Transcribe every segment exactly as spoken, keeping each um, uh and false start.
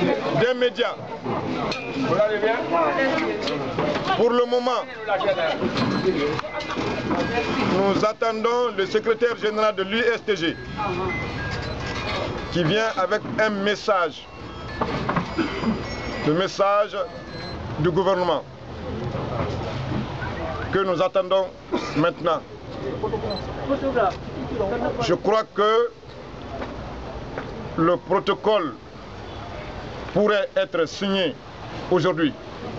des médias. Pour le moment, nous attendons le secrétaire général de l'U S T G qui vient avec un message, le message du gouvernement que nous attendons maintenant. Je crois que le protocole pourrait être signé aujourd'hui.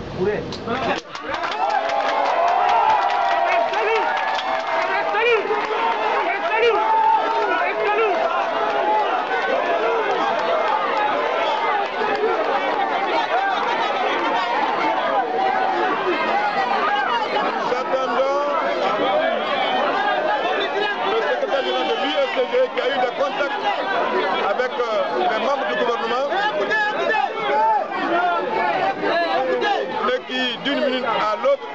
Qui a eu des contacts avec euh, les membres du gouvernement et qui, d'une minute à l'autre,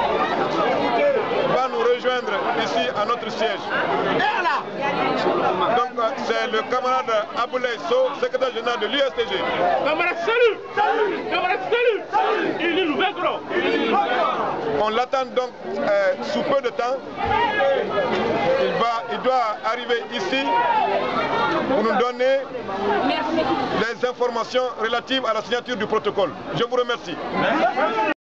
va nous rejoindre ici à notre siège. Donc euh, c'est le camarade Aboulaye Sow, secrétaire général de l'U S T G. Camarade, salut, salut, camarade, salut, salut. Il nous vaincrons. On l'attend donc euh, sous peu de temps. Il, va, il doit arriver ici pour nous donner Merci. les informations relatives à la signature du protocole. Je vous remercie. Merci.